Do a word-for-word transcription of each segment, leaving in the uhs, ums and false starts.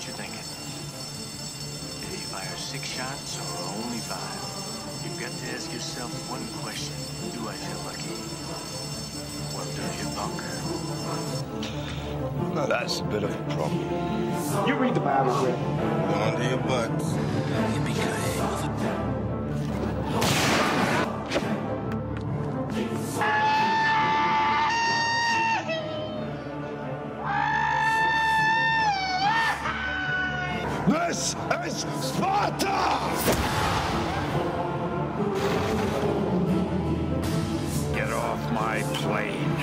what you're thinking. Did he fire six shots or only five? You've got to ask yourself one question. Do I feel lucky? Well, do you, punk? Now that's a bit of a problem. You read the Bible, Rick. Go under your butts. Yippee-ki-yay, mother... This is Sparta! Get off my plane.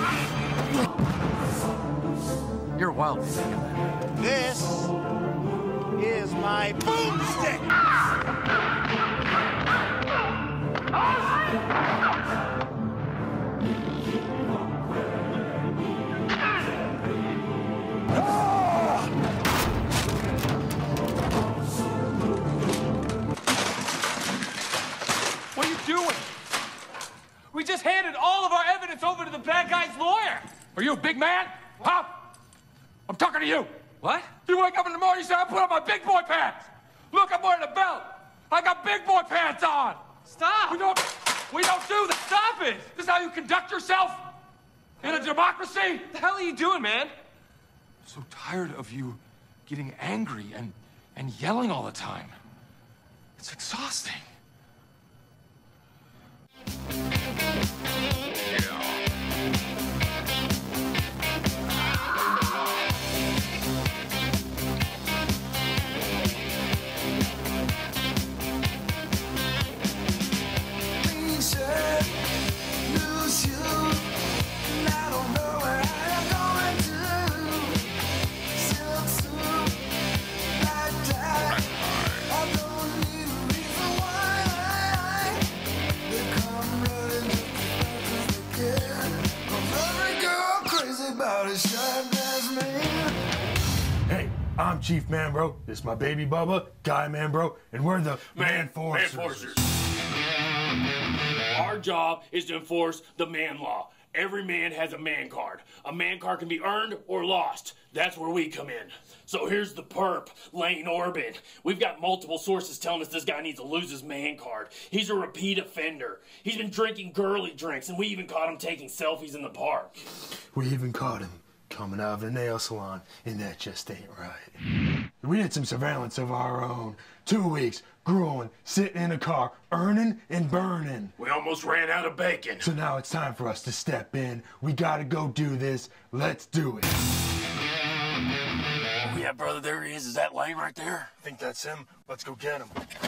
You're a wild. This is my boomstick! What are you doing? We just handed all of our evidence over to the bad guy's lawyer. Are you a big man? Huh? I'm talking to you. What? You wake up in the morning, you say, I put on my big boy pants. Look, I'm wearing a belt. I got big boy pants on. Stop. We don't, we don't do that. Stop it. This is how you conduct yourself in a democracy? What the hell are you doing, man? I'm so tired of you getting angry and, and yelling all the time. It's exhausting. Hey, I'm Chief Man Bro. This is my baby Bubba, Guy Man Bro, and we're the Man, Man Forcers. Man Forcers. Our job is to enforce the man law. Every man has a man card. A man card can be earned or lost. That's where we come in. So here's the perp, Lane Orban. We've got multiple sources telling us this guy needs to lose his man card. He's a repeat offender. He's been drinking girly drinks, and we even caught him taking selfies in the park. We even caught him coming out of the nail salon, and that just ain't right. We did some surveillance of our own. Two weeks, growing, sitting in a car, earning and burning. We almost ran out of bacon. So now it's time for us to step in. We gotta go do this. Let's do it. Oh yeah, brother, there he is. Is that Lane right there? I think that's him. Let's go get him.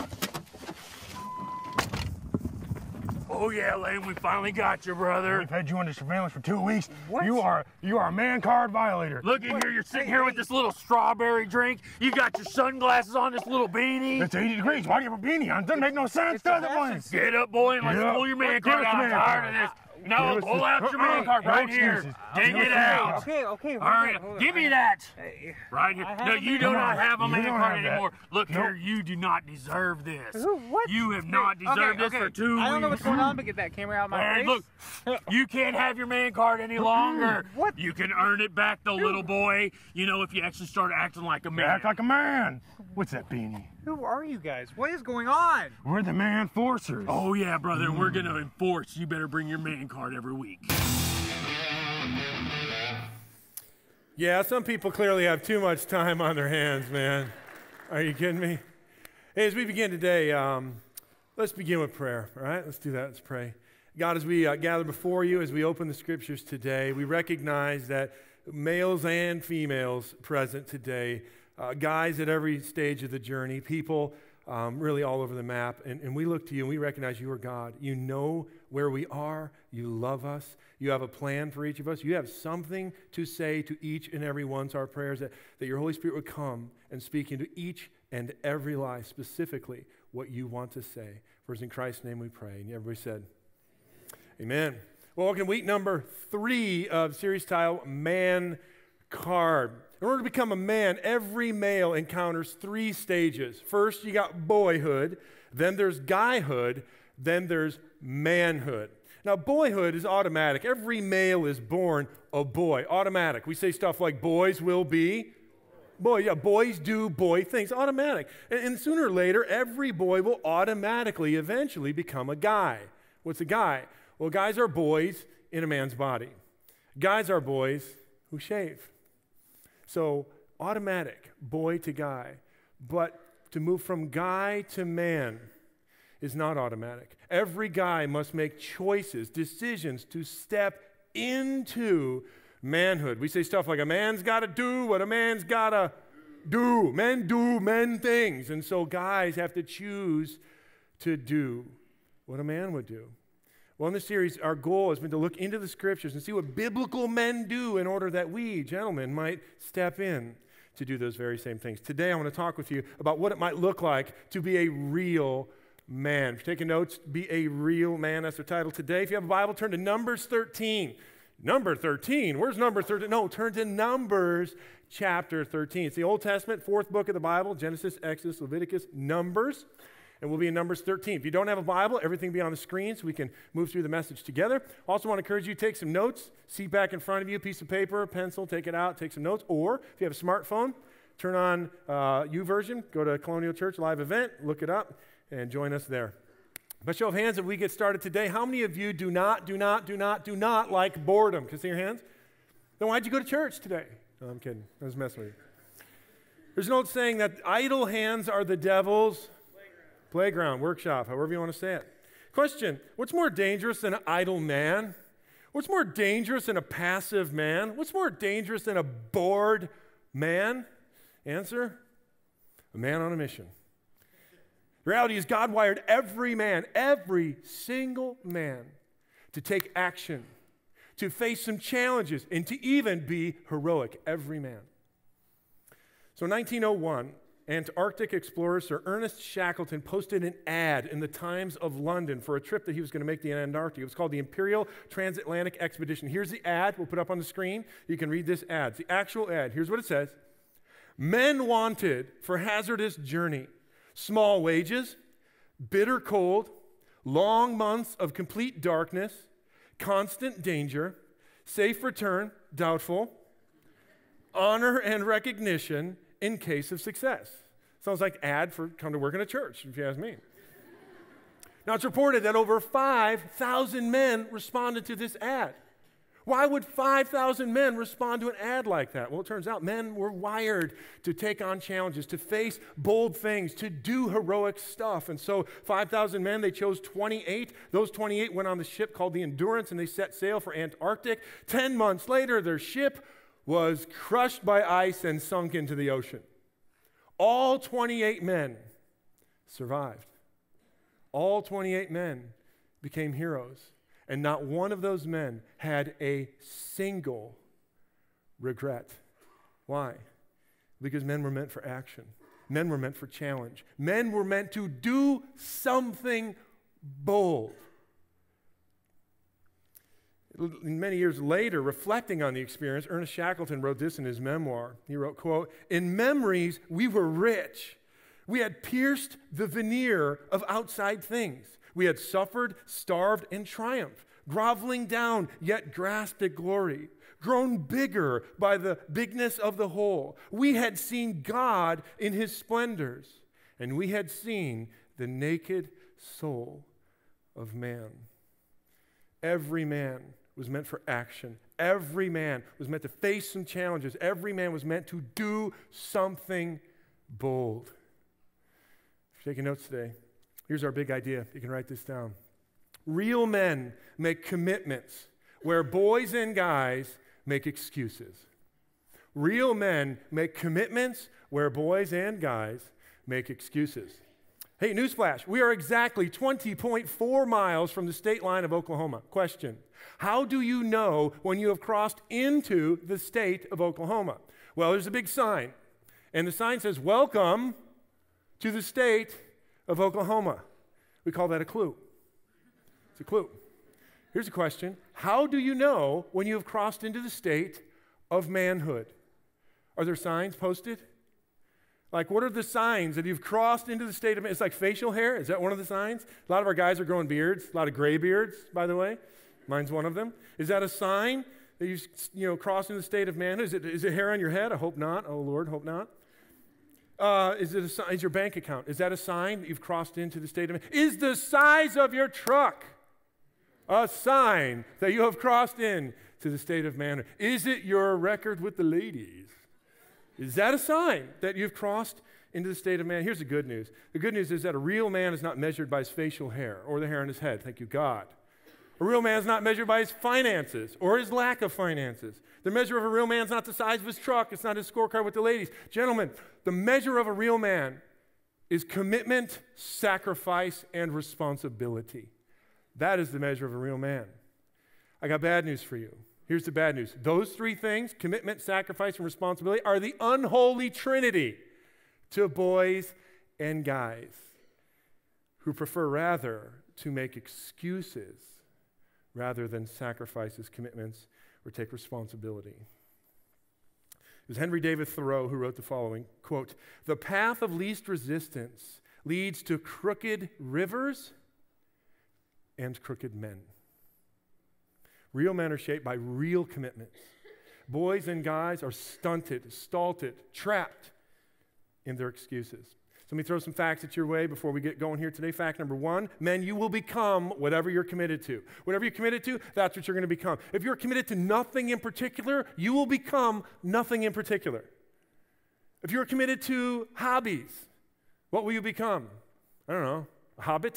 Oh yeah, Lane, we finally got you, brother. We've had you under surveillance for two weeks. What? You are you are a man card violator. Look at here, you're sitting here with this little strawberry drink. You got your sunglasses on, this little beanie. It's eighty degrees. Why do you have a beanie on? It doesn't make no sense, does it, Blaine? Get up, boy, and let's Get up. pull your man Give card us out. your I'm man tired card. of this. No, Give us pull the- out your uh-uh. man card No right here. excuses. Dig No it out. excuses. Okay, okay, hold All right, on, hold on. give me I- that. Hey, Right here. I No, have you a do man not card. have a You man don't card have that. anymore. Look Nope. here, you do not deserve this. Who- what? You have not Hey, deserved okay, this okay. for two I don't know weeks. what's going on, but get that camera out of my And face. look, you can't have your man card any longer. What? You can earn it back, though, little boy. You know, if you actually start acting like a man. Act like a man. What's that beanie? Who are you guys? What is going on? We're the Man Forcers. Oh, yeah, brother, we're going to enforce. You better bring your man card every week. Yeah, some people clearly have too much time on their hands, man. Are you kidding me? Hey, as we begin today, um, let's begin with prayer, all right? Let's do that. Let's pray. God, as we uh, gather before you, as we open the scriptures today, we recognize that males and females present today, uh, guys at every stage of the journey, people um, really all over the map, and, and we look to you and we recognize you are God. You know where we are. You love us. You have a plan for each of us. You have something to say to each and every one. So our prayers that, that your Holy Spirit would come and speak into each and every life, specifically what you want to say. For it's in Christ's name we pray. And everybody said, amen. Well, welcome to week number three of series title, Man Card. In order to become a man, every male encounters three stages. First, you got boyhood, then there's guyhood, then there's manhood. Now, boyhood is automatic. Every male is born a boy, automatic. We say stuff like boys will be Boy, yeah, boys do boy things, automatic. And, and sooner or later, every boy will automatically eventually become a guy. What's a guy? Well, guys are boys in a man's body. Guys are boys who shave. So, automatic, boy to guy. But to move from guy to man is not automatic. Every guy must make choices, decisions to step into manhood. We say stuff like, a man's got to do what a man's got to do. Men do men things. And so guys have to choose to do what a man would do. Well, in this series, our goal has been to look into the scriptures and see what biblical men do in order that we, gentlemen, might step in to do those very same things. Today, I want to talk with you about what it might look like to be a real man. If you're taking notes, be a real man. That's the title today. If you have a Bible, turn to Numbers thirteen. Number thirteen. Where's number thirteen? No, turn to Numbers chapter thirteen. It's the Old Testament, fourth book of the Bible, Genesis, Exodus, Leviticus, Numbers. And we'll be in Numbers thirteen. If you don't have a Bible, everything will be on the screen so we can move through the message together. Also want to encourage you to take some notes. Seat back in front of you, piece of paper, pencil, take it out, take some notes. Or if you have a smartphone, turn on uh, YouVersion, go to Colonial Church live event, look it up, and join us there. By show of hands, if we get started today, how many of you do not, do not, do not, do not like boredom? Can I see your hands? Then why'd you go to church today? No, I'm kidding. I was messing with you. There's an old saying that idle hands are the devil's playground, playground workshop, however you want to say it. Question, what's more dangerous than an idle man? What's more dangerous than a passive man? What's more dangerous than a bored man? Answer, a man on a mission. The reality is God wired every man, every single man, to take action, to face some challenges, and to even be heroic, every man. So in nineteen oh one, Antarctic explorer Sir Ernest Shackleton posted an ad in the Times of London for a trip that he was going to make to Antarctica. It was called the Imperial Transatlantic Expedition. Here's the ad. We'll put up on the screen. You can read this ad. It's the actual ad. Here's what it says. Men wanted for hazardous journey. Small wages, bitter cold, long months of complete darkness, constant danger, safe return, doubtful, honor and recognition in case of success. Sounds like ad for come to work in a church, if you ask me. Now, it's reported that over five thousand men responded to this ad. Why would five thousand men respond to an ad like that? Well, it turns out men were wired to take on challenges, to face bold things, to do heroic stuff. And so five thousand men, they chose twenty-eight. Those twenty-eight went on the ship called the Endurance, and they set sail for Antarctic. Ten months later, their ship was crushed by ice and sunk into the ocean. All twenty-eight men survived. All twenty-eight men became heroes. And not one of those men had a single regret. Why? Because men were meant for action. Men were meant for challenge. Men were meant to do something bold. Many years later, reflecting on the experience, Ernest Shackleton wrote this in his memoir. He wrote, quote, "In memories, we were rich. We had pierced the veneer of outside things. We had suffered, starved, and triumphed, groveling down, yet grasped at glory, grown bigger by the bigness of the whole. We had seen God in his splendors, and we had seen the naked soul of man." Every man was meant for action. Every man was meant to face some challenges. Every man was meant to do something bold. If you're taking notes today, here's our big idea. You can write this down. Real men make commitments where boys and guys make excuses. Real men make commitments where boys and guys make excuses. Hey, newsflash, we are exactly twenty point four miles from the state line of Oklahoma. Question, how do you know when you have crossed into the state of Oklahoma? Well, there's a big sign, and the sign says, "Welcome to the state of Oklahoma." We call that a clue. It's a clue. Here's a question. How do you know when you have crossed into the state of manhood? Are there signs posted? Like, what are the signs that you've crossed into the state of, it's like facial hair. Is that one of the signs? A lot of our guys are growing beards, a lot of gray beards, by the way. Mine's one of them. Is that a sign that you've, you know, crossed into the state of manhood? Is it, is it hair on your head? I hope not. Oh, Lord, hope not. Uh, is it a, is your bank account? Is that a sign that you've crossed into the state of manhood? Is the size of your truck a sign that you have crossed in to the state of manhood? Is it your record with the ladies? Is that a sign that you've crossed into the state of man? Here's the good news. The good news is that a real man is not measured by his facial hair or the hair on his head. Thank you, God. A real man is not measured by his finances or his lack of finances. The measure of a real man is not the size of his truck. It's not his scorecard with the ladies. Gentlemen, the measure of a real man is commitment, sacrifice, and responsibility. That is the measure of a real man. I got bad news for you. Here's the bad news. Those three things, commitment, sacrifice, and responsibility, are the unholy trinity to boys and guys who prefer rather to make excuses rather than sacrifices, commitments, or take responsibility. It was Henry David Thoreau who wrote the following, quote, "The path of least resistance leads to crooked rivers and crooked men." Real men are shaped by real commitments. Boys and guys are stunted, stalled, trapped in their excuses. So let me throw some facts at your way before we get going here today. Fact number one, men, you will become whatever you're committed to. Whatever you're committed to, that's what you're going to become. If you're committed to nothing in particular, you will become nothing in particular. If you're committed to hobbies, what will you become? I don't know, a hobbit?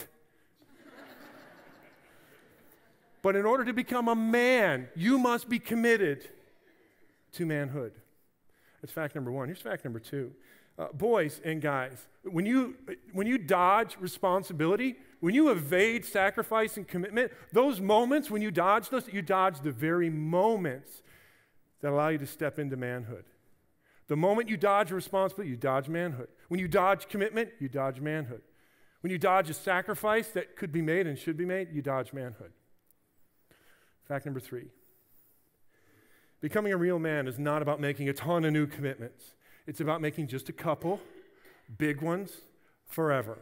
But in order to become a man, you must be committed to manhood. That's fact number one. Here's fact number two. Uh, boys and guys, when you, when you dodge responsibility, when you evade sacrifice and commitment, those moments when you dodge those, you dodge the very moments that allow you to step into manhood. The moment you dodge responsibility, you dodge manhood. When you dodge commitment, you dodge manhood. When you dodge a sacrifice that could be made and should be made, you dodge manhood. Fact number three. Becoming a real man is not about making a ton of new commitments. It's about making just a couple, big ones, forever.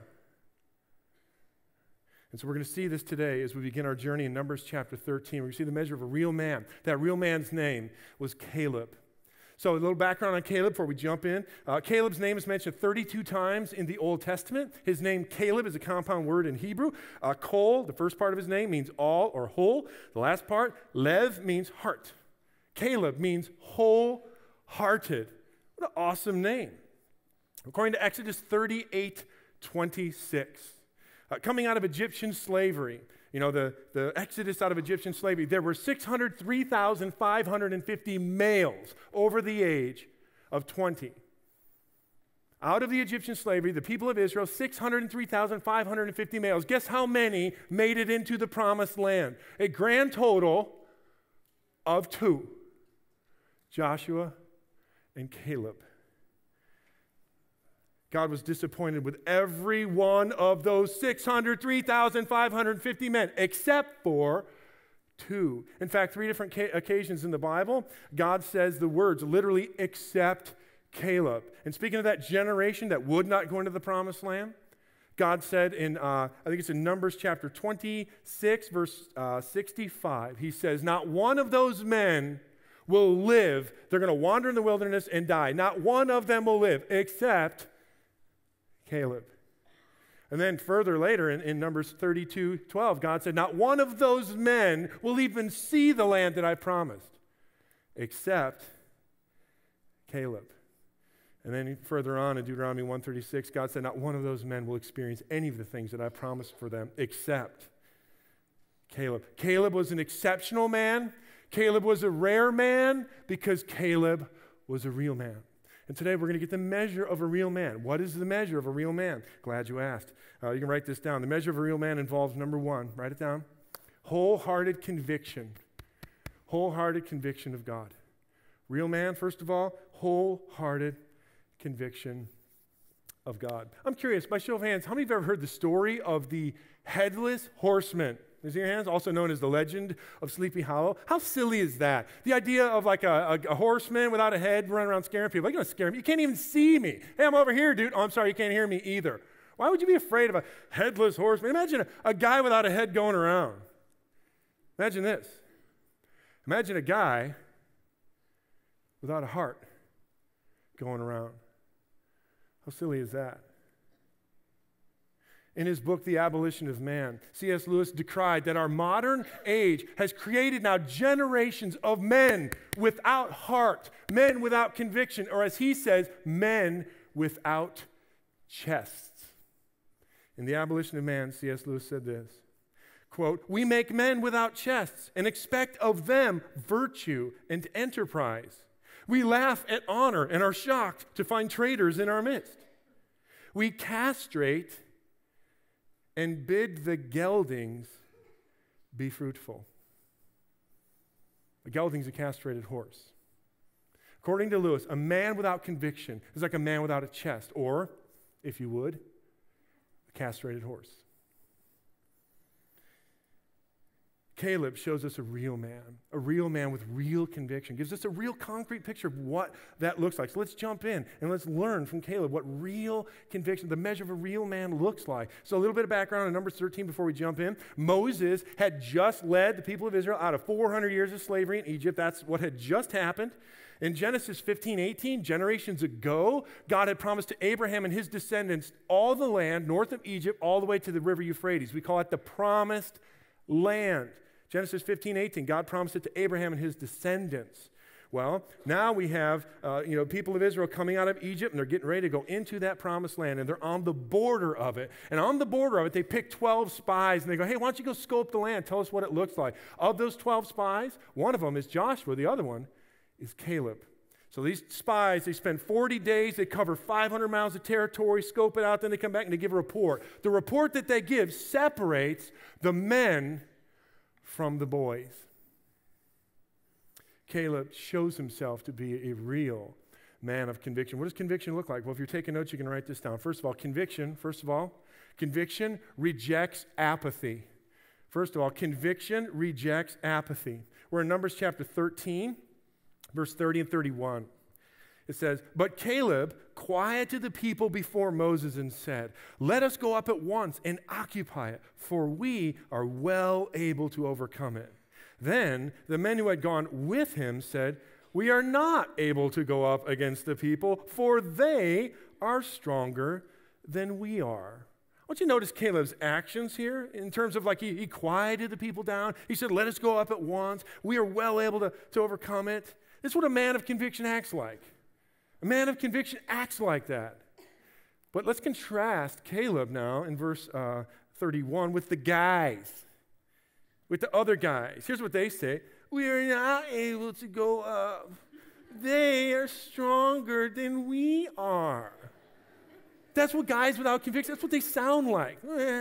And so we're going to see this today as we begin our journey in Numbers chapter thirteen. We're going to see the measure of a real man. That real man's name was Caleb. So a little background on Caleb before we jump in. Uh, Caleb's name is mentioned thirty-two times in the Old Testament. His name, Caleb, is a compound word in Hebrew. Uh, Kol, the first part of his name, means all or whole. The last part, Lev, means heart. Caleb means wholehearted. What an awesome name. According to Exodus thirty-eight twenty-six, uh, coming out of Egyptian slavery, you know, the, the Exodus out of Egyptian slavery, there were six hundred three thousand five hundred fifty males over the age of twenty. Out of the Egyptian slavery, the people of Israel, six hundred three thousand five hundred fifty males. Guess how many made it into the promised land? A grand total of two. Joshua and Caleb. God was disappointed with every one of those six hundred three thousand five hundred fifty men, except for two. In fact, three different ca- occasions in the Bible, God says the words literally, except Caleb. And speaking of that generation that would not go into the promised land, God said in, uh, I think it's in Numbers chapter twenty-six, verse uh, sixty-five, he says, not one of those men will live. They're going to wander in the wilderness and die. Not one of them will live, except Caleb. And then further later in, in Numbers thirty-two twelve, God said, not one of those men will even see the land that I promised, except Caleb. And then further on in Deuteronomy one thirty-six, God said, not one of those men will experience any of the things that I promised for them, except Caleb. Caleb was an exceptional man. Caleb was a rare man because Caleb was a real man. And today we're going to get the measure of a real man. What is the measure of a real man? Glad you asked. Uh, you can write this down. The measure of a real man involves, number one, write it down, wholehearted conviction. Wholehearted conviction of God. Real man, first of all, wholehearted conviction of God. I'm curious, by show of hands, how many of you have ever heard the story of the headless horseman? Raise your hands, also known as the legend of Sleepy Hollow. How silly is that? The idea of like a, a, a horseman without a head running around scaring people. You're going to scare me. You can't even see me. Hey, I'm over here, dude. Oh, I'm sorry, you can't hear me either. Why would you be afraid of a headless horseman? Imagine a, a guy without a head going around. Imagine this. Imagine a guy without a heart going around. How silly is that? In his book, The Abolition of Man, C S Lewis decried that our modern age has created now generations of men without heart, men without conviction, or as he says, men without chests. In The Abolition of Man, C S Lewis said this, quote, "We make men without chests and expect of them virtue and enterprise. We laugh at honor and are shocked to find traitors in our midst. We castrate and bid the geldings be fruitful." A gelding's a castrated horse. According to Lewis, a man without conviction is like a man without a chest, or, if you would, a castrated horse. Caleb shows us a real man, a real man with real conviction, gives us a real concrete picture of what that looks like. So let's jump in and let's learn from Caleb what real conviction, the measure of a real man looks like. So a little bit of background on Numbers thirteen before we jump in. Moses had just led the people of Israel out of four hundred years of slavery in Egypt. That's what had just happened. In Genesis fifteen, eighteen, generations ago, God had promised to Abraham and his descendants all the land north of Egypt all the way to the river Euphrates. We call it the promised land. Genesis fifteen, eighteen, God promised it to Abraham and his descendants. Well, now we have, uh, you know, people of Israel coming out of Egypt, and they're getting ready to go into that promised land, and they're on the border of it. And on the border of it, they pick twelve spies, and they go, hey, why don't you go scope the land? Tell us what it looks like. Of those twelve spies, one of them is Joshua. The other one is Caleb. So these spies, they spend forty days, they cover five hundred miles of territory, scope it out, then they come back and they give a report. The report that they give separates the men from the boys. Caleb shows himself to be a real man of conviction. What does conviction look like? Well, if you're taking notes, you can write this down. First of all, conviction, first of all, conviction rejects apathy. First of all, conviction rejects apathy. We're in Numbers chapter thirteen, verse thirty and thirty-one. It says, "But Caleb quieted the people before Moses and said, 'Let us go up at once and occupy it, for we are well able to overcome it.' Then the men who had gone with him said, 'We are not able to go up against the people, for they are stronger than we are.'" I want you to notice Caleb's actions here in terms of like he, he quieted the people down. He said, "Let us go up at once. We are well able to, to overcome it." This is what a man of conviction acts like. A man of conviction acts like that. But let's contrast Caleb now in verse uh, thirty-one with the guys, with the other guys. Here's what they say. "We are not able to go up. They are stronger than we are." That's what guys without conviction, that's what they sound like.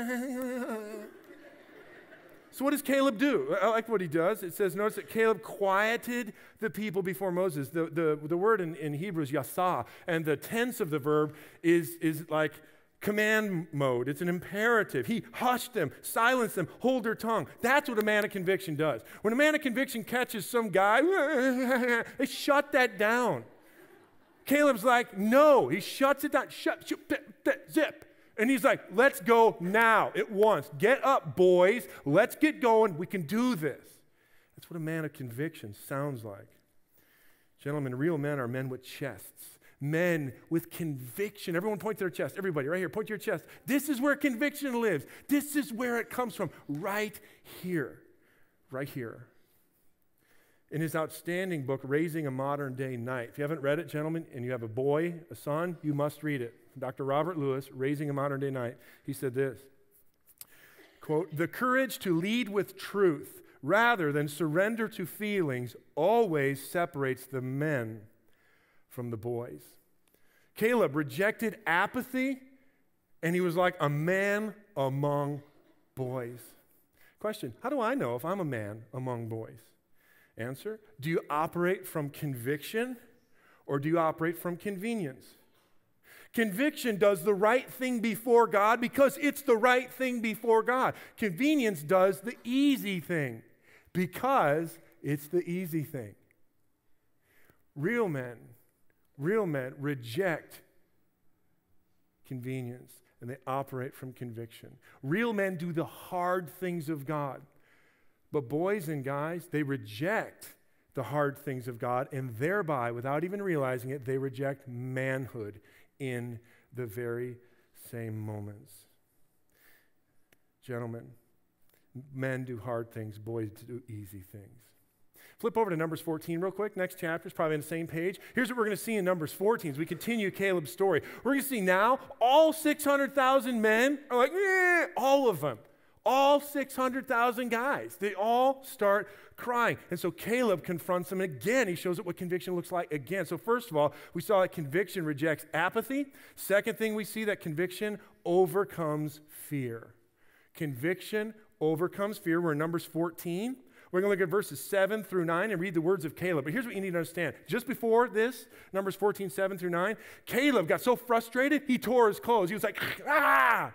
So what does Caleb do? I like what he does. It says, notice that Caleb quieted the people before Moses. The, the, the word in, in Hebrew is yasah, and the tense of the verb is, is like command mode. It's an imperative. He hushed them, silenced them, hold their tongue. That's what a man of conviction does. When a man of conviction catches some guy, they shut that down. Caleb's like, no. He shuts it down. Shut, shut, zip. And he's like, let's go now, at once. Get up, boys. Let's get going. We can do this. That's what a man of conviction sounds like. Gentlemen, real men are men with chests. Men with conviction. Everyone point to their chest. Everybody, right here, point to your chest. This is where conviction lives. This is where it comes from. Right here. Right here. In his outstanding book, Raising a Modern Day Knight. If you haven't read it, gentlemen, and you have a boy, a son, you must read it. Doctor Robert Lewis, Raising a Modern Day Knight, he said this, quote, "The courage to lead with truth rather than surrender to feelings always separates the men from the boys." Caleb rejected apathy, and he was like a man among boys. Question, how do I know if I'm a man among boys? Answer, do you operate from conviction or do you operate from convenience? Conviction does the right thing before God because it's the right thing before God. Convenience does the easy thing because it's the easy thing. Real men, real men reject convenience and they operate from conviction. Real men do the hard things of God But boys and guys, they reject the hard things of God, and thereby, without even realizing it, they reject manhood in the very same moments. Gentlemen, men do hard things, boys do easy things. Flip over to Numbers fourteen real quick. Next chapter is probably on the same page. Here's what we're going to see in Numbers fourteen as we continue Caleb's story. We're going to see now all six hundred thousand men are like, eh, all of them. All six hundred thousand guys. They all start crying. And so Caleb confronts them again. He shows it what conviction looks like again. So first of all, we saw that conviction rejects apathy. Second thing we see that conviction overcomes fear. Conviction overcomes fear. We're in Numbers fourteen. We're going to look at verses seven through nine and read the words of Caleb. But here's what you need to understand. Just before this, Numbers fourteen, seven through nine, Caleb got so frustrated, he tore his clothes. He was like, ah!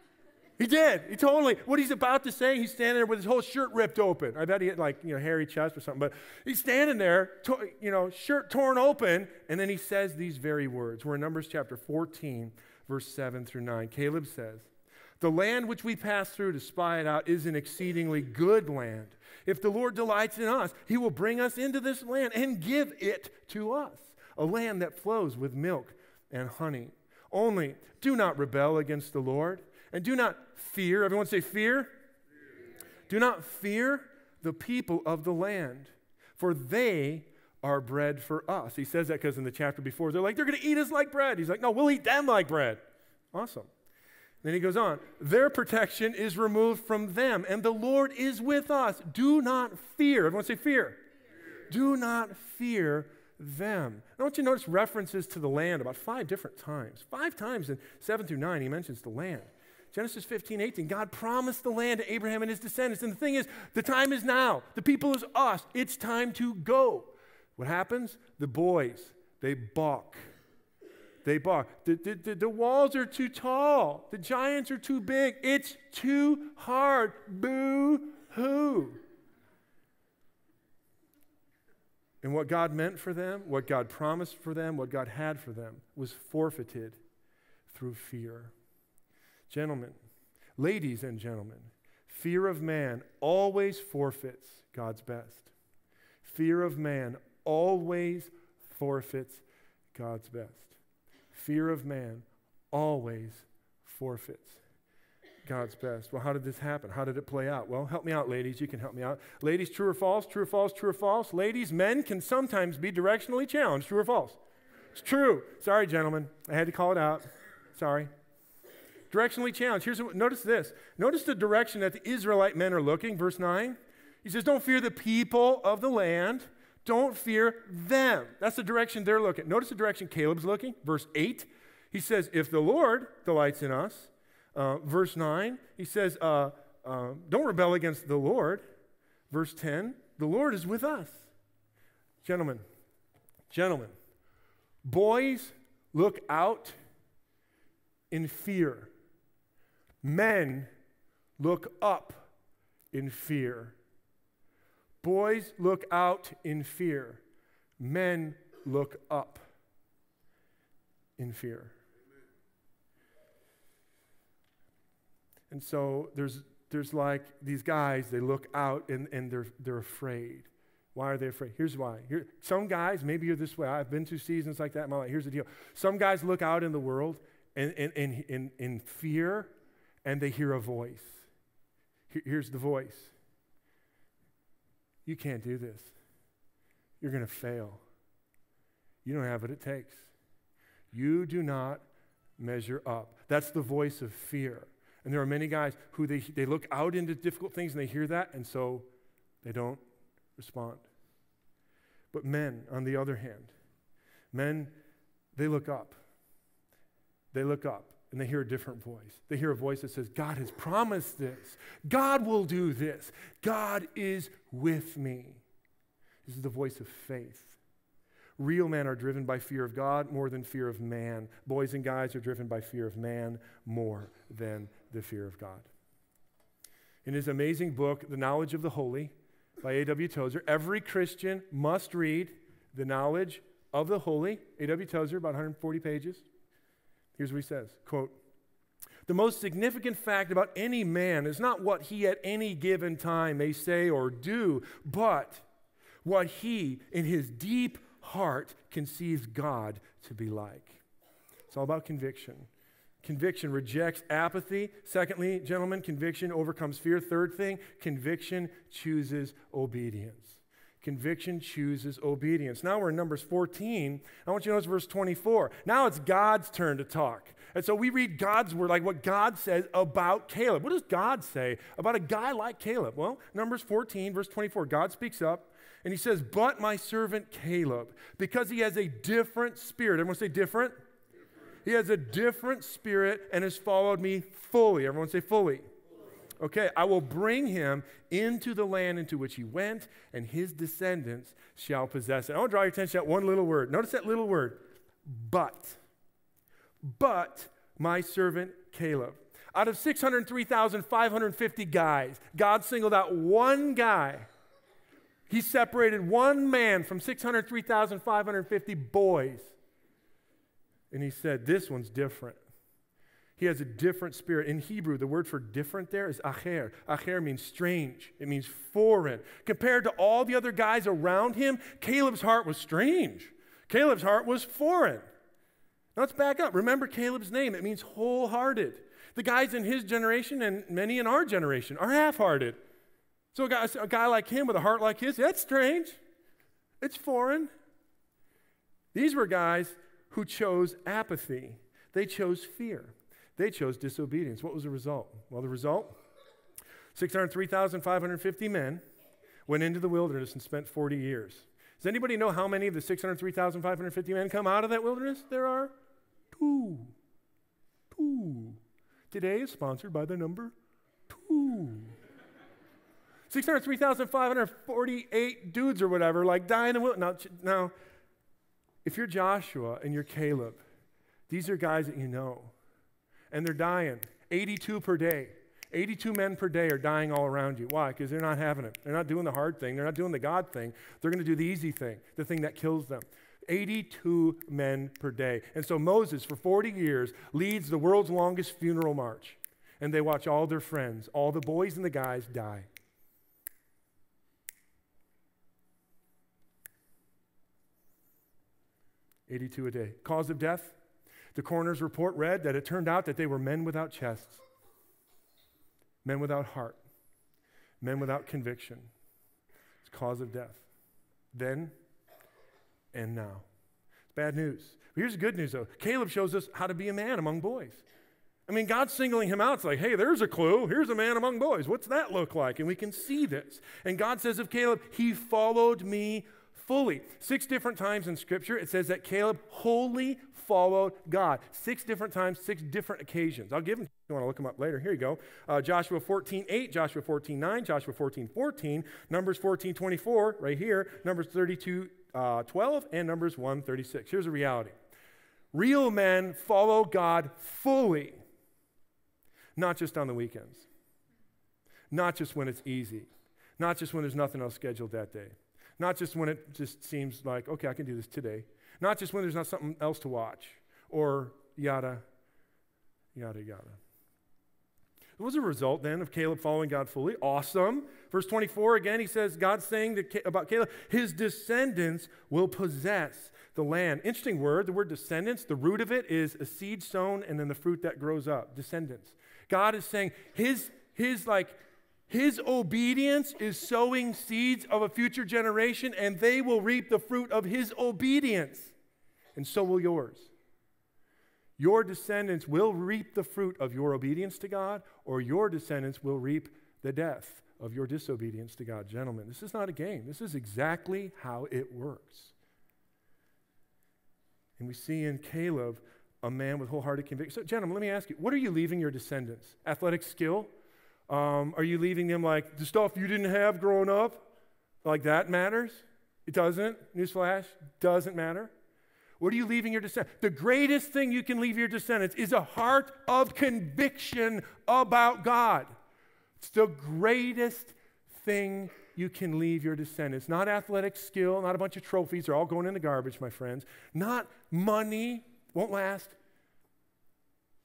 He did. He totally, what he's about to say, he's standing there with his whole shirt ripped open. I bet he had like, you know, hairy chest or something. But he's standing there, to, you know, shirt torn open, and then he says these very words. We're in Numbers chapter fourteen, verse seven through nine. Caleb says, "The land which we passed through to spy it out is an exceedingly good land. If the Lord delights in us, he will bring us into this land and give it to us, a land that flows with milk and honey. Only do not rebel against the Lord, and do not fear," everyone say fear. fear. "Do not fear the people of the land, for they are bread for us." He says that because in the chapter before, they're like, they're going to eat us like bread. He's like, no, we'll eat them like bread. Awesome. Then he goes on, "Their protection is removed from them, and the Lord is with us. Do not fear." Everyone say fear. fear. "Do not fear them." I want you to notice references to the land about five different times. Five times in seven through nine, he mentions the land. Genesis fifteen, eighteen, God promised the land to Abraham and his descendants. And the thing is, the time is now. The people is us. It's time to go. What happens? The boys, they balk. They balk. The, the, the, the walls are too tall. The giants are too big. It's too hard. Boo-hoo. And what God meant for them, what God promised for them, what God had for them was forfeited through fear. Gentlemen, ladies and gentlemen, fear of man always forfeits God's best. Fear of man always forfeits God's best. Fear of man always forfeits God's best. Well, how did this happen? How did it play out? Well, help me out, ladies. You can help me out. Ladies, true or false? True or false? True or false? Ladies, men can sometimes be directionally challenged. True or false? It's true. Sorry, gentlemen. I had to call it out. Sorry. Directionally challenged. Here's what, notice this. Notice the direction that the Israelite men are looking. Verse nine. He says, "Don't fear the people of the land. Don't fear them." That's the direction they're looking. Notice the direction Caleb's looking. Verse eight. He says, "If the Lord delights in us." Uh, verse nine. He says, uh, uh, "Don't rebel against the Lord." Verse ten. "The Lord is with us." Gentlemen, gentlemen, boys look out in fear. Men look up in fear. Boys look out in fear. Men look up in fear. And so there's there's like these guys, they look out and, and they're they're afraid. Why are they afraid? Here's why. Here, some guys, maybe you're this way. I've been through seasons like that in my life. Here's the deal. Some guys look out in the world and in in, in, in fear, and they hear a voice. Here, here's the voice. You can't do this. You're going to fail. You don't have what it takes. You do not measure up. That's the voice of fear. And there are many guys who they, they look out into difficult things and they hear that, and so they don't respond. But men, on the other hand, men, they look up. They look up and they hear a different voice. They hear a voice that says, God has promised this. God will do this. God is with me. This is the voice of faith. Real men are driven by fear of God more than fear of man. Boys and guys are driven by fear of man more than the fear of God. In his amazing book, The Knowledge of the Holy, by A W Tozer, every Christian must read The Knowledge of the Holy. A W Tozer, about one hundred forty pages. Here's what he says, quote, The most significant fact about any man is not what he at any given time may say or do, but what he, in his deep heart, conceives God to be like. It's all about conviction. Conviction rejects apathy. Secondly, gentlemen, conviction overcomes fear. Third thing, conviction chooses obedience. Conviction chooses obedience. Now we're in Numbers fourteen. I want you to notice verse twenty-four. Now it's God's turn to talk. And so we read God's word, like what God says about Caleb. What does God say about a guy like Caleb? Well, Numbers fourteen, verse twenty-four, God speaks up and he says, but my servant Caleb, because he has a different spirit. Everyone say different. He has a different spirit and has followed me fully. Everyone say fully. Okay, I will bring him into the land into which he went, and his descendants shall possess it. I want to draw your attention to that one little word. Notice that little word, but. But my servant Caleb. Out of six hundred three thousand five hundred fifty guys, God singled out one guy. He separated one man from six hundred three thousand five hundred fifty boys. And he said, this one's different. He has a different spirit. In Hebrew, the word for different there is acher. Acher means strange. It means foreign. Compared to all the other guys around him, Caleb's heart was strange. Caleb's heart was foreign. Now let's back up. Remember Caleb's name. It means wholehearted. The guys in his generation and many in our generation are half-hearted. So a guy, a guy like him with a heart like his, that's strange. It's foreign. These were guys who chose apathy. They chose fear. They chose disobedience. What was the result? Well, the result, six hundred three thousand five hundred fifty men went into the wilderness and spent forty years. Does anybody know how many of the six hundred three thousand five hundred fifty men come out of that wilderness? There are two. Two. Today is sponsored by the number two. six hundred three thousand five hundred forty-eight dudes or whatever, like die in the wilderness. Now, now, if you're Joshua and you're Caleb, these are guys that you know. And they're dying, eighty-two per day. eighty-two men per day are dying all around you. Why? Because they're not having it. They're not doing the hard thing. They're not doing the God thing. They're going to do the easy thing, the thing that kills them. eighty-two men per day. And so Moses, for forty years, leads the world's longest funeral march. And they watch all their friends, all the boys and the guys die. eighty-two a day. Cause of death? The coroner's report read that it turned out that they were men without chests, men without heart, men without conviction. It's cause of death. Then and now. It's bad news. But here's the good news, though. Caleb shows us how to be a man among boys. I mean, God's singling him out. It's like, hey, there's a clue. Here's a man among boys. What's that look like? And we can see this. And God says of Caleb, he followed me fully. Six different times in Scripture, it says that Caleb wholly followed God. Six different times, six different occasions. I'll give them to you. You want to look them up later. Here you go. Uh, Joshua fourteen eight, Joshua fourteen nine, Joshua fourteen fourteen, Numbers fourteen twenty-four, right here, Numbers thirty-two twelve, and Numbers one thirty-six. Here's the reality. Real men follow God fully, not just on the weekends, not just when it's easy, not just when there's nothing else scheduled that day, not just when it just seems like, okay, I can do this today. Not just when there's not something else to watch, or yada, yada, yada. What was the result then of Caleb following God fully? Awesome. Verse twenty-four, again, he says, God's saying to, about Caleb, his descendants will possess the land. Interesting word, the word descendants, the root of it is a seed sown and then the fruit that grows up, descendants. God is saying his, his like, His obedience is sowing seeds of a future generation, and they will reap the fruit of his obedience. And so will yours. Your descendants will reap the fruit of your obedience to God, or your descendants will reap the death of your disobedience to God. Gentlemen, this is not a game. This is exactly how it works. And we see in Caleb a man with wholehearted conviction. So, gentlemen, let me ask you, what are you leaving your descendants? Athletic skill? Um, are you leaving them like the stuff you didn't have growing up? Like that matters? It doesn't. Newsflash, doesn't matter. What are you leaving your descendants? The greatest thing you can leave your descendants is a heart of conviction about God. It's the greatest thing you can leave your descendants. Not athletic skill, not a bunch of trophies. They're all going in the garbage, my friends. Not money, won't last.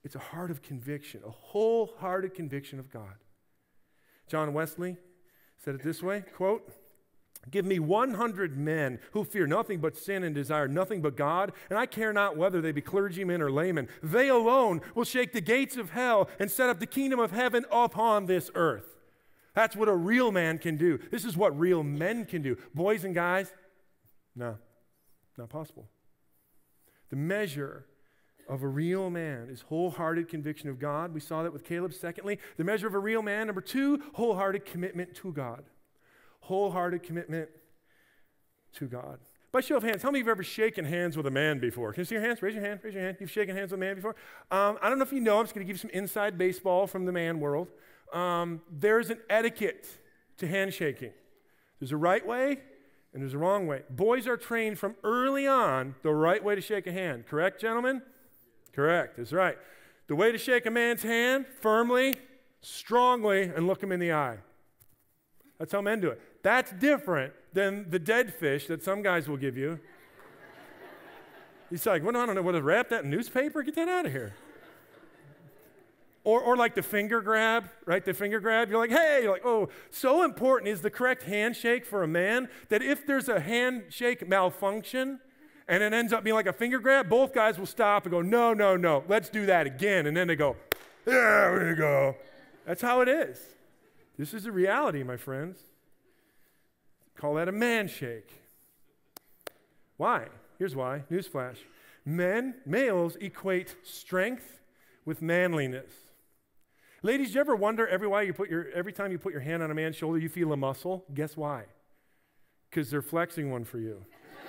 It's a heart of conviction, a wholehearted conviction of God. John Wesley said it this way, quote, "Give me one hundred men who fear nothing but sin and desire nothing but God, and I care not whether they be clergymen or laymen. They alone will shake the gates of hell and set up the kingdom of heaven upon this earth." That's what a real man can do. This is what real men can do. Boys and guys, no, not possible. The measure of a real man is wholehearted conviction of God. We saw that with Caleb. Secondly, the measure of a real man, number two, wholehearted commitment to God. Wholehearted commitment to God. By show of hands, how many of you have ever shaken hands with a man before? Can you see your hands? Raise your hand. Raise your hand. You've shaken hands with a man before? Um, I don't know if you know. I'm just going to give you some inside baseball from the man world. Um, there's an etiquette to handshaking. There's a right way and there's a wrong way. Boys are trained from early on the right way to shake a hand. Correct, gentlemen? Correct. That's right. The way to shake a man's hand, firmly, strongly, and look him in the eye. That's how men do it. That's different than the dead fish that some guys will give you. He's like, well, I don't know, what to wrap that in newspaper? Get that out of here. Or, or like the finger grab, right? The finger grab. You're like, hey, you're like, oh. So important is the correct handshake for a man that if there's a handshake malfunction and it ends up being like a finger grab, both guys will stop and go, no, no, no, let's do that again. And then they go, there we go. That's how it is. This is the reality, my friends. Call that a man shake. Why? Here's why. Newsflash. Men, males equate strength with manliness. Ladies, do you ever wonder every, why you put your, every time you put your hand on a man's shoulder, you feel a muscle? Guess why? Because they're flexing one for you.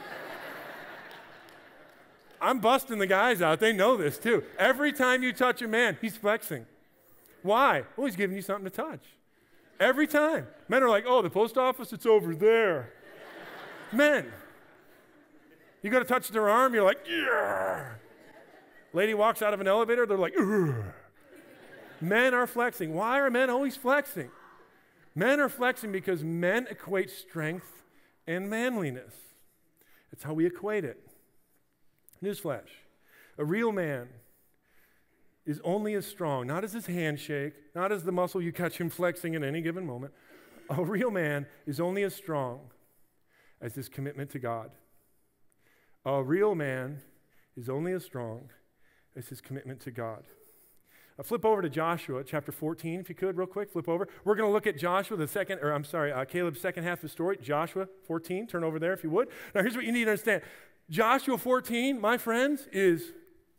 I'm busting the guys out. They know this too. Every time you touch a man, he's flexing. Why? Well, he's giving you something to touch. Every time. Men are like, oh, the post office, it's over there. Men. You go to touch their arm, you're like, yeah. Lady walks out of an elevator, they're like, ugh. Men are flexing. Why are men always flexing? Men are flexing because men equate strength and manliness. It's how we equate it. Newsflash. A real man is only as strong, not as his handshake, not as the muscle you catch him flexing at any given moment. A real man is only as strong as his commitment to God. A real man is only as strong as his commitment to God. Uh, flip over to Joshua chapter fourteen, if you could, real quick. Flip over. We're going to look at Joshua, the second, or I'm sorry, uh, Caleb's second half of the story. Joshua fourteen. Turn over there if you would. Now, here's what you need to understand. Joshua fourteen, my friends, is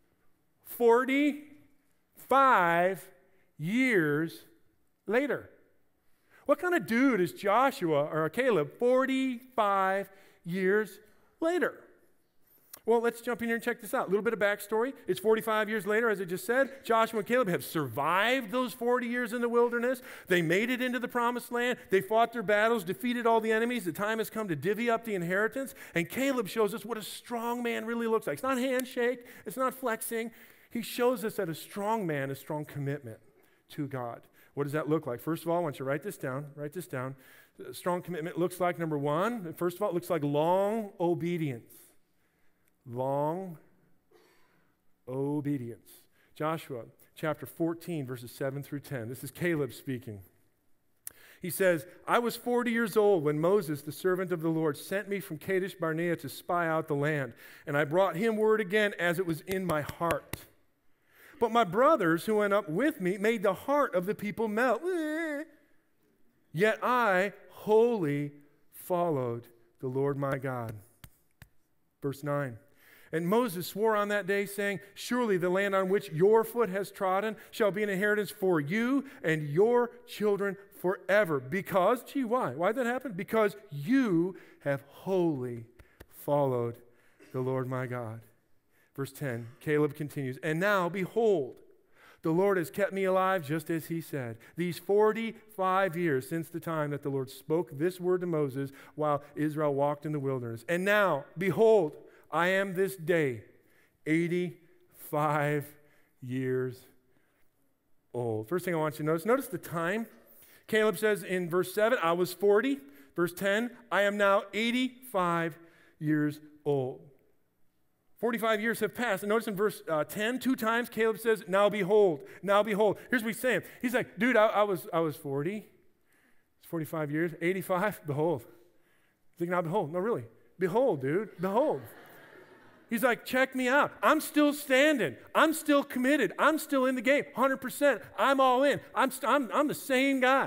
forty-five years later. What kind of dude is Joshua or Caleb forty-five years later? Well, let's jump in here and check this out. A little bit of backstory. It's forty-five years later, as I just said. Joshua and Caleb have survived those forty years in the wilderness. They made it into the promised land. They fought their battles, defeated all the enemies. The time has come to divvy up the inheritance. And Caleb shows us what a strong man really looks like. It's not handshake. It's not flexing. He shows us that a strong man has strong commitment to God. What does that look like? First of all, I want you to write this down. Write this down. A strong commitment looks like, number one, first of all, it looks like long obedience. Long obedience. Joshua chapter fourteen, verses seven through ten. This is Caleb speaking. He says, I was forty years old when Moses, the servant of the Lord, sent me from Kadesh Barnea to spy out the land. And I brought him word again as it was in my heart. But my brothers who went up with me made the heart of the people melt. Yet I wholly followed the Lord my God. Verse nine. And Moses swore on that day, saying, surely the land on which your foot has trodden shall be an inheritance for you and your children forever. Because, gee, why? Why did that happen? Because you have wholly followed the Lord my God. Verse ten, Caleb continues, and now, behold, the Lord has kept me alive just as he said. These forty-five years since the time that the Lord spoke this word to Moses while Israel walked in the wilderness. And now, behold, I am this day eighty-five years old. First thing I want you to notice, notice the time. Caleb says in verse seven, I was forty. Verse ten, I am now eighty-five years old. forty-five years have passed. And notice in verse uh, ten, two times Caleb says, now behold, now behold. Here's what he's saying. He's like, dude, I, I was I was forty. It's forty-five years. eighty-five, behold. He's like, now behold. No, really. Behold, dude, behold. He's like, check me out. I'm still standing. I'm still committed. I'm still in the game, one hundred percent. I'm all in. I'm, st- I'm, I'm the same guy.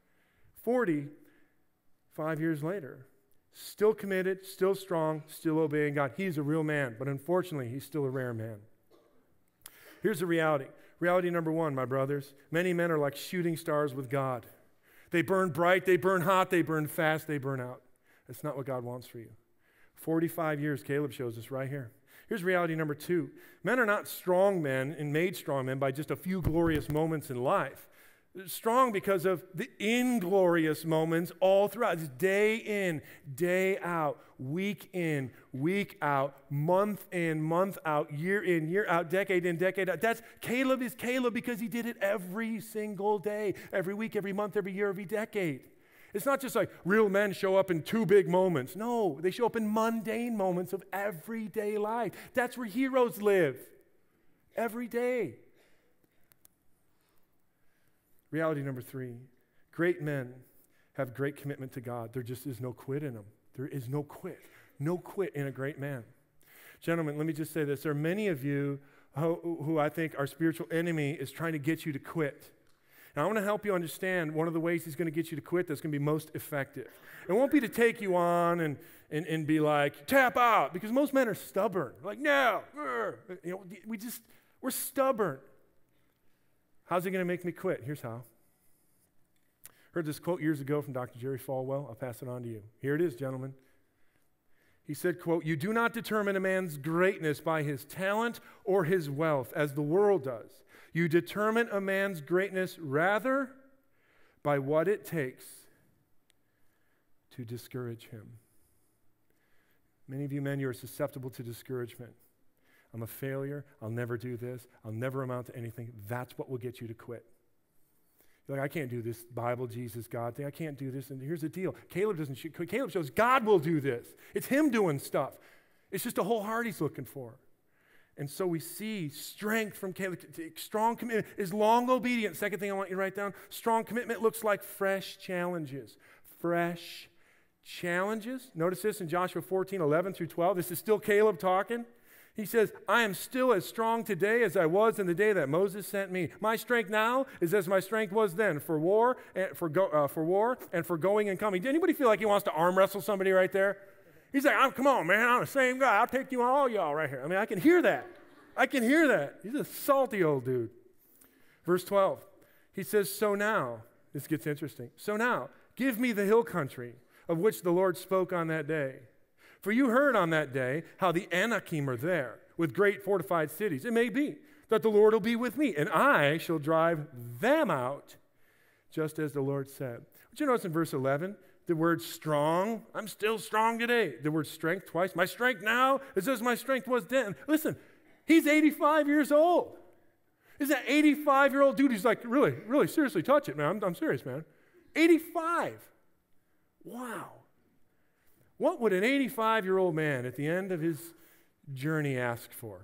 forty-five years later. Still committed, still strong, still obeying God. He's a real man, but unfortunately, he's still a rare man. Here's the reality. Reality number one, my brothers. Many men are like shooting stars with God. They burn bright, they burn hot, they burn fast, they burn out. That's not what God wants for you. forty-five years, Caleb shows us right here. Here's reality number two. Men are not strong men and made strong men by just a few glorious moments in life. Strong because of the inglorious moments all throughout. It's day in, day out, week in, week out, month in, month out, year in, year out, decade in, decade out. That's Caleb is Caleb because he did it every single day, every week, every month, every year, every decade. It's not just like real men show up in two big moments. No, they show up in mundane moments of everyday life. That's where heroes live. Every day. Reality number three, great men have great commitment to God. There just is no quit in them. There is no quit. No quit in a great man. Gentlemen, let me just say this. There are many of you who, who I think our spiritual enemy is trying to get you to quit. And I want to help you understand one of the ways he's going to get you to quit that's going to be most effective. It won't be to take you on and, and, and be like, tap out, because most men are stubborn. Like, no, you know, we just, we're stubborn. How's he going to make me quit? Here's how. Heard this quote years ago from Doctor Jerry Falwell. I'll pass it on to you. Here it is, gentlemen. He said, quote, you do not determine a man's greatness by his talent or his wealth, as the world does. You determine a man's greatness rather by what it takes to discourage him. Many of you men, you are susceptible to discouragement. I'm a failure. I'll never do this. I'll never amount to anything. That's what will get you to quit. You're like, I can't do this Bible, Jesus, God thing. I can't do this. And here's the deal. Caleb doesn't shoot. Caleb shows God will do this. It's him doing stuff. It's just a whole heart he's looking for. And so we see strength from Caleb. Strong commitment is long obedience. Second thing I want you to write down. Strong commitment looks like fresh challenges. Fresh challenges. Notice this in Joshua fourteen, eleven through twelve. This is still Caleb talking. He says, I am still as strong today as I was in the day that Moses sent me. My strength now is as my strength was then for war and for, go, uh, for war and for going and coming. Did anybody feel like he wants to arm wrestle somebody right there? He's like, oh, come on, man, I'm the same guy. I'll take you on all y'all right here. I mean, I can hear that. I can hear that. He's a salty old dude. Verse twelve, he says, so now, this gets interesting. So now, give me the hill country of which the Lord spoke on that day. For you heard on that day how the Anakim are there with great fortified cities. It may be that the Lord will be with me, and I shall drive them out, just as the Lord said. But you notice in verse eleven, the word strong, I'm still strong today. The word strength twice. My strength now is as my strength was then. Listen, he's eighty-five years old. Is that eighty-five-year-old dude who's like, really, really seriously touch it, man. I'm, I'm serious, man. eighty-five. Wow. What would an eighty-five-year-old man at the end of his journey ask for?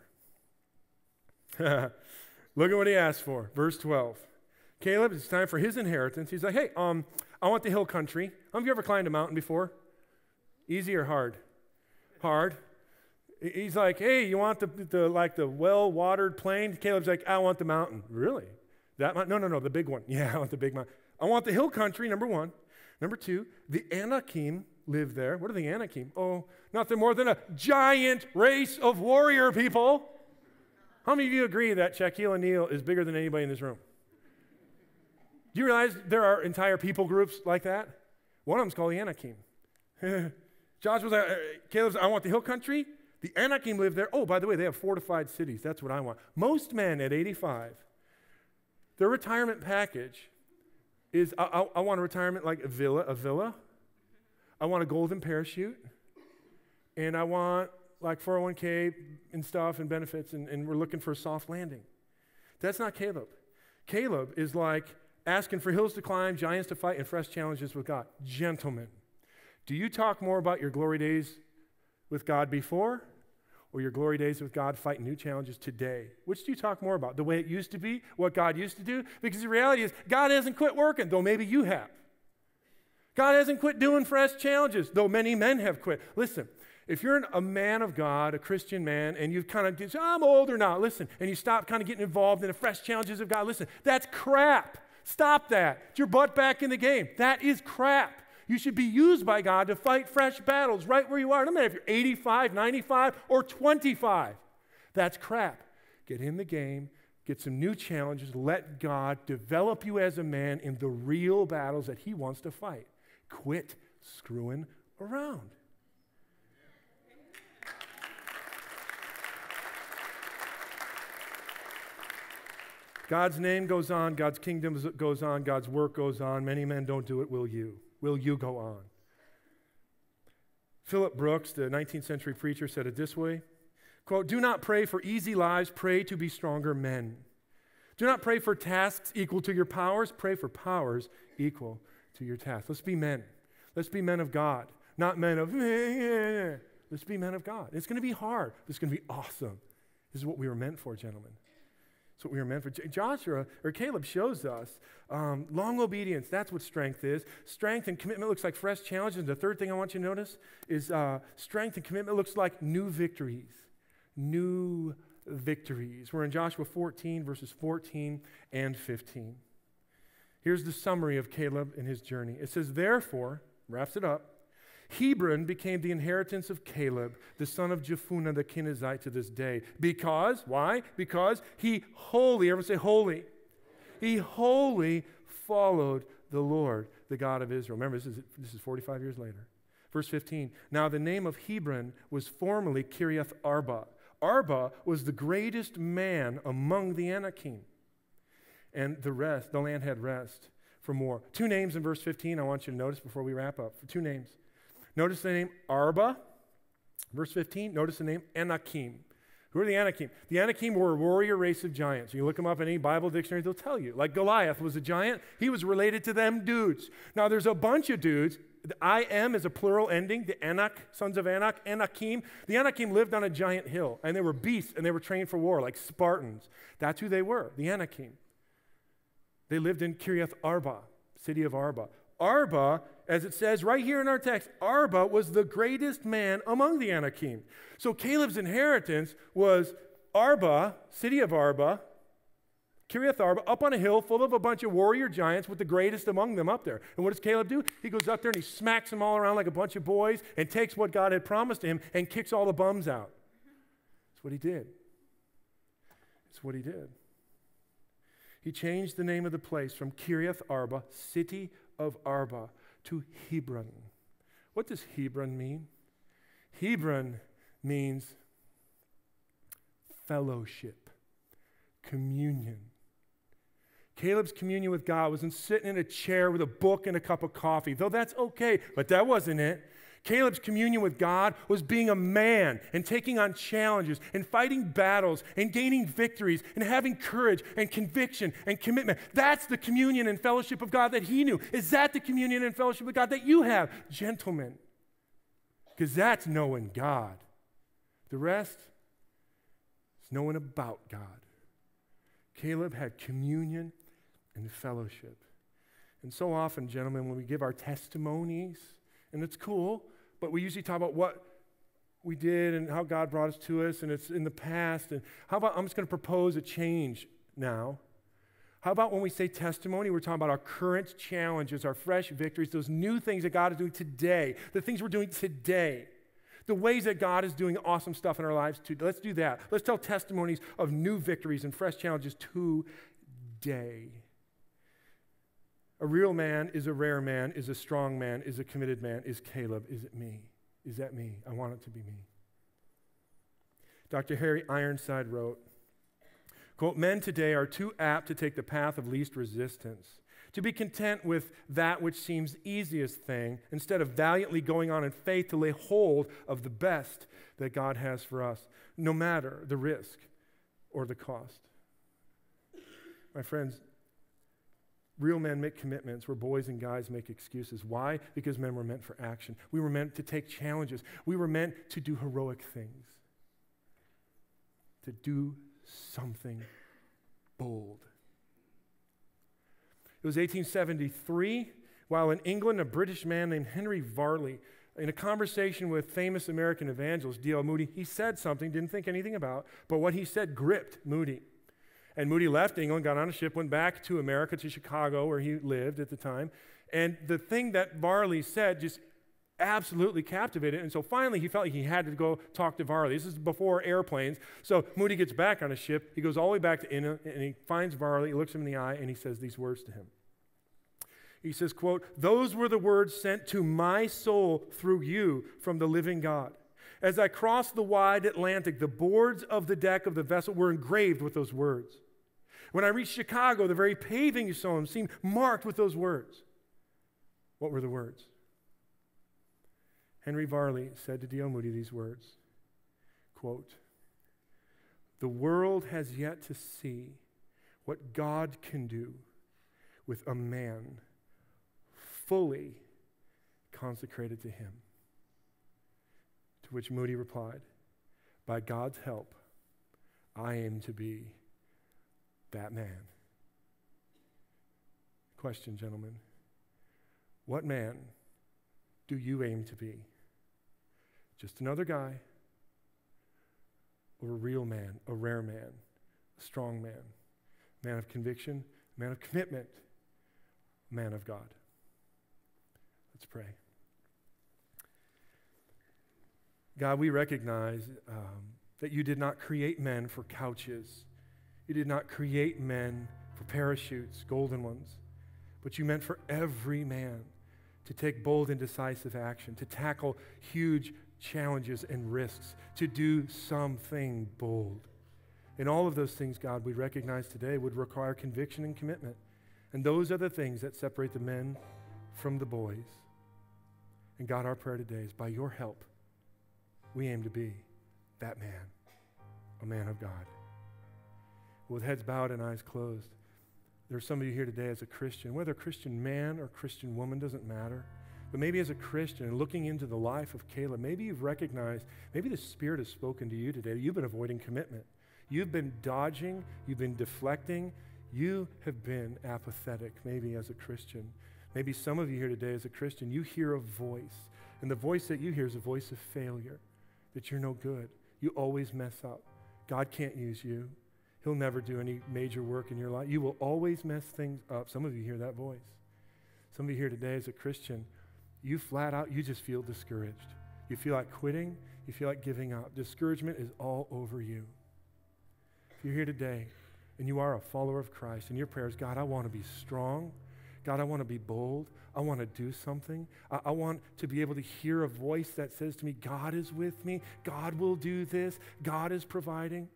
Look at what he asked for. Verse twelve. Caleb, it's time for his inheritance. He's like, hey, um, I want the hill country. How have you ever climbed a mountain before? Easy or hard? Hard. He's like, hey, you want the, the like the well-watered plain? Caleb's like, I want the mountain. Really? That mountain? No, no, no, the big one. Yeah, I want the big mountain. I want the hill country, number one. Number two, the Anakim live there. What are the Anakim? Oh, nothing more than a giant race of warrior people. How many of you agree that Shaquille O'Neal is bigger than anybody in this room? Do you realize there are entire people groups like that? One of them's called the Anakim. Joshua's like, uh, Caleb's, I want the hill country. The Anakim live there. Oh, by the way, they have fortified cities. That's what I want. Most men at eighty-five, their retirement package is, I, I, I want a retirement like a villa, a villa. I want a golden parachute, and I want like four oh one k and stuff and benefits, and, and we're looking for a soft landing. That's not Caleb. Caleb is like asking for hills to climb, giants to fight, and fresh challenges with God. Gentlemen, do you talk more about your glory days with God before or your glory days with God fighting new challenges today? Which do you talk more about? The way it used to be, what God used to do? Because the reality is, God hasn't quit working, though maybe you have. God hasn't quit doing fresh challenges, though many men have quit. Listen, if you're an, a man of God, a Christian man, and you've kind of, get, I'm older now, listen, and you stop kind of getting involved in the fresh challenges of God, listen, that's crap. Stop that. Get your butt back in the game. That is crap. You should be used by God to fight fresh battles right where you are. No matter if you're eighty-five, ninety-five, or twenty-five. That's crap. Get in the game, get some new challenges, let God develop you as a man in the real battles that he wants to fight. Quit screwing around. God's name goes on, God's kingdom goes on, God's work goes on. Many men don't do it, will you? Will you go on? Philip Brooks, the nineteenth century preacher, said it this way, quote, do not pray for easy lives, pray to be stronger men. Do not pray for tasks equal to your powers, pray for powers equal to your tasks. Let's be men. Let's be men of God, not men of, let's be men of God. It's going to be hard, but it's going to be awesome. This is what we were meant for, gentlemen. That's what we were meant for. Joshua, or Caleb shows us um, long obedience. That's what strength is. Strength and commitment looks like fresh challenges. And the third thing I want you to notice is uh, strength and commitment looks like new victories. New victories. We're in Joshua fourteen, verses fourteen and fifteen. Here's the summary of Caleb and his journey. It says, therefore, wraps it up, Hebron became the inheritance of Caleb, the son of Jephunneh the Kenizzite, to this day. Because, why? Because he wholly, everyone say wholly. He wholly followed the Lord, the God of Israel. Remember, this is, this is forty-five years later. Verse fifteen, now the name of Hebron was formerly Kiriath Arba. Arba was the greatest man among the Anakim. And the rest, the land had rest for more. Two names in verse fifteen I want you to notice before we wrap up. Two names. Notice the name Arba. Verse fifteen, notice the name Anakim. Who are the Anakim? The Anakim were a warrior race of giants. You look them up in any Bible dictionary, they'll tell you. Like Goliath was a giant, he was related to them dudes. Now there's a bunch of dudes. The I am is a plural ending. The Anak, sons of Anak, Anakim. The Anakim lived on a giant hill, and they were beasts, and they were trained for war, like Spartans. That's who they were, the Anakim. They lived in Kiriath Arba, city of Arba. Arba, as it says right here in our text, Arba was the greatest man among the Anakim. So Caleb's inheritance was Arba, city of Arba, Kiriath Arba, up on a hill full of a bunch of warrior giants with the greatest among them up there. And what does Caleb do? He goes up there and he smacks them all around like a bunch of boys and takes what God had promised to him and kicks all the bums out. That's what he did. That's what he did. He changed the name of the place from Kiriath Arba, city of Arba, to Hebron. What does Hebron mean? Hebron means fellowship, communion. Caleb's communion with God wasn't sitting in a chair with a book and a cup of coffee, though that's okay, but that wasn't it. Caleb's communion with God was being a man and taking on challenges and fighting battles and gaining victories and having courage and conviction and commitment. That's the communion and fellowship of God that he knew. Is that the communion and fellowship of God that you have, gentlemen? Because that's knowing God. The rest is knowing about God. Caleb had communion and fellowship. And so often, gentlemen, when we give our testimonies, and it's cool, but we usually talk about what we did and how God brought us to us, and it's in the past. And how about, I'm just going to propose a change now. How about when we say testimony, we're talking about our current challenges, our fresh victories, those new things that God is doing today, the things we're doing today, the ways that God is doing awesome stuff in our lives today. Let's do that. Let's tell testimonies of new victories and fresh challenges today. A real man is a rare man, is a strong man, is a committed man, is Caleb. Is it me? Is that me? I want it to be me. Doctor Harry Ironside wrote, quote, men today are too apt to take the path of least resistance, to be content with that which seems easiest thing, instead of valiantly going on in faith to lay hold of the best that God has for us, no matter the risk or the cost. My friends, real men make commitments where boys and guys make excuses. Why? Because men were meant for action. We were meant to take challenges. We were meant to do heroic things. to do something bold. It was eighteen seventy-three, while in England, a British man named Henry Varley, in a conversation with famous American evangelist D L Moody, he said something, didn't think anything about, but what he said gripped Moody. And Moody left England, got on a ship, went back to America, to Chicago, where he lived at the time. And the thing that Varley said just absolutely captivated. And so finally, he felt like he had to go talk to Varley. This is before airplanes. So Moody gets back on a ship. He goes all the way back to India, and he finds Varley. He looks him in the eye, and he says these words to him. He says, quote, "Those were the words sent to my soul through you from the living God. As I crossed the wide Atlantic, the boards of the deck of the vessel were engraved with those words. When I reached Chicago, the very paving you saw him seemed marked with those words." What were the words? Henry Varley said to D L Moody these words, quote, "The world has yet to see what God can do with a man fully consecrated to him." To which Moody replied, "By God's help, I aim to be that man." Question, gentlemen. What man do you aim to be? Just another guy, or a real man, a rare man, a strong man, a man of conviction, a man of commitment, a man of God? Let's pray. God, we recognize um, that you did not create men for couches. You did not create men for parachutes, golden ones, but you meant for every man to take bold and decisive action, to tackle huge challenges and risks, to do something bold. And all of those things, God, we recognize today would require conviction and commitment. And those are the things that separate the men from the boys. And God, our prayer today is by your help, we aim to be that man, a man of God. With heads bowed and eyes closed, there are some of you here today as a Christian, whether a Christian man or Christian woman, doesn't matter. But maybe as a Christian and looking into the life of Caleb, maybe you've recognized, maybe the Spirit has spoken to you today. You've been avoiding commitment. You've been dodging. You've been deflecting. You have been apathetic, maybe as a Christian. Maybe some of you here today as a Christian, you hear a voice. And the voice that you hear is a voice of failure, that you're no good. You always mess up. God can't use you. He'll never do any major work in your life. You will always mess things up. Some of you hear that voice. Some of you here today as a Christian, you flat out, you just feel discouraged. You feel like quitting. You feel like giving up. Discouragement is all over you. If you're here today and you are a follower of Christ and your prayer is, God, I want to be strong. God, I want to be bold. I want to do something. I, I want to be able to hear a voice that says to me, God is with me. God will do this. God is providing.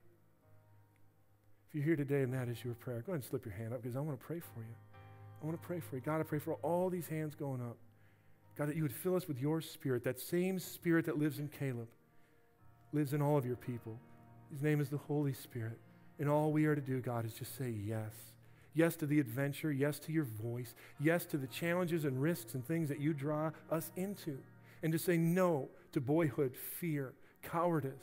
If you're here today and that is your prayer, go ahead and slip your hand up because I want to pray for you. I want to pray for you. God, I pray for all these hands going up. God, that you would fill us with your Spirit, that same Spirit that lives in Caleb, lives in all of your people. His name is the Holy Spirit. And all we are to do, God, is just say yes. Yes to the adventure, yes to your voice, yes to the challenges and risks and things that you draw us into. And to say no to boyhood, fear, cowardice.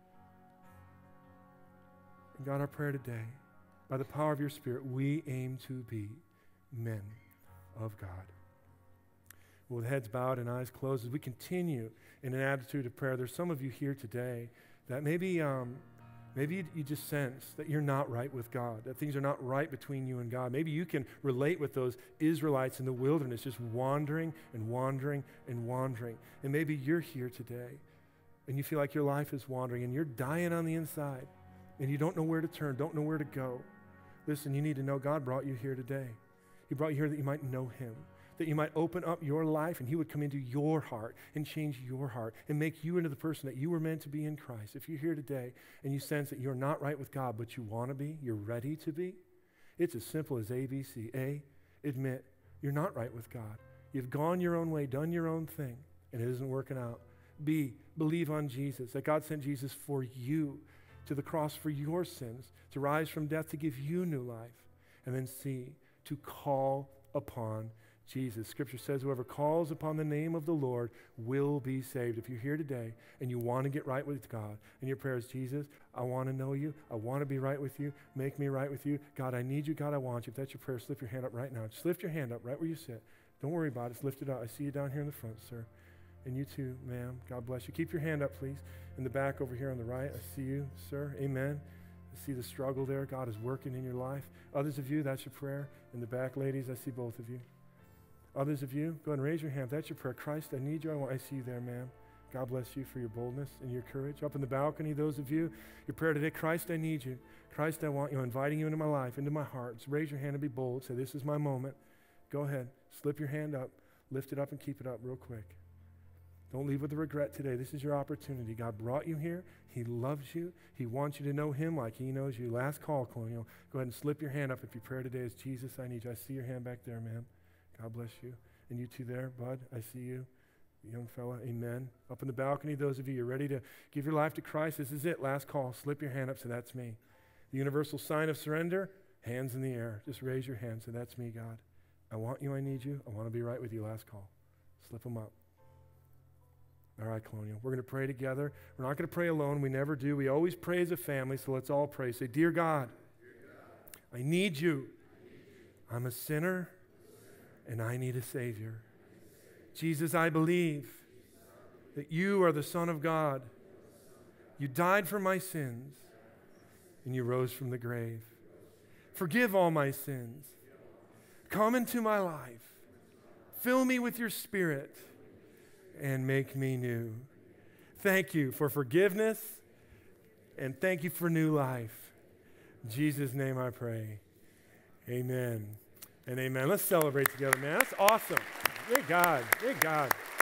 And God, our prayer today, by the power of your Spirit, we aim to be men of God. With heads bowed and eyes closed, as we continue in an attitude of prayer, there's some of you here today that maybe um, maybe you, you just sense that you're not right with God, that things are not right between you and God. Maybe you can relate with those Israelites in the wilderness, just wandering and wandering and wandering. And maybe you're here today and you feel like your life is wandering and you're dying on the inside and you don't know where to turn, don't know where to go. Listen, you need to know God brought you here today. He brought you here that you might know him, that you might open up your life and he would come into your heart and change your heart and make you into the person that you were meant to be in Christ. If you're here today and you sense that you're not right with God, but you want to be, you're ready to be, it's as simple as A, B, C. A, admit you're not right with God. You've gone your own way, done your own thing, and it isn't working out. B, believe on Jesus, that God sent Jesus for you to the cross for your sins, to rise from death to give you new life. And then C, to call upon Jesus. Scripture says whoever calls upon the name of the Lord will be saved. If you're here today and you want to get right with God, and your prayer is, Jesus, I want to know you. I want to be right with you. Make me right with you. God, I need you. God, I want you. If that's your prayer, slip your hand up right now. Just lift your hand up right where you sit. Don't worry about it. Just lift it up. I see you down here in the front, sir. And you too, ma'am. God bless you. Keep your hand up, please. In the back over here on the right, I see you, sir. Amen. I see the struggle there. God is working in your life. Others of you, that's your prayer. In the back, ladies, I see both of you. Others of you, go ahead and raise your hand. If that's your prayer. Christ, I need you. I want. I see you there, ma'am. God bless you for your boldness and your courage. Up in the balcony, those of you, your prayer today, Christ, I need you. Christ, I want you. I'm inviting you into my life, into my heart. Just raise your hand and be bold. Say, this is my moment. Go ahead. Slip your hand up. Lift it up and keep it up real quick. Don't leave with a regret today. This is your opportunity. God brought you here. He loves you. He wants you to know him like he knows you. Last call, Colonial. Go ahead and slip your hand up if your prayer today is, Jesus, I need you. I see your hand back there, ma'am. God bless you. And you two there, bud, I see you. Young fella, amen. Up in the balcony, those of you, you're ready to give your life to Christ. This is it. Last call. Slip your hand up. So that's me. The universal sign of surrender, hands in the air. Just raise your hand. So that's me, God. I want you. I need you. I want to be right with you. Last call. Slip them up. All right, Colonial. We're going to pray together. We're not going to pray alone. We never do. We always pray as a family, so let's all pray. Say, Dear God, Dear God, I need you. I need you. I'm a sinner, and I need a Savior. Jesus, I believe that you are the Son of God. You died for my sins, and you rose from the grave. Forgive all my sins. Come into my life. Fill me with your Spirit and make me new. Thank you for forgiveness, and thank you for new life. In Jesus' name I pray. Amen and amen. Let's celebrate together, man. That's awesome. Thank God. Thank God.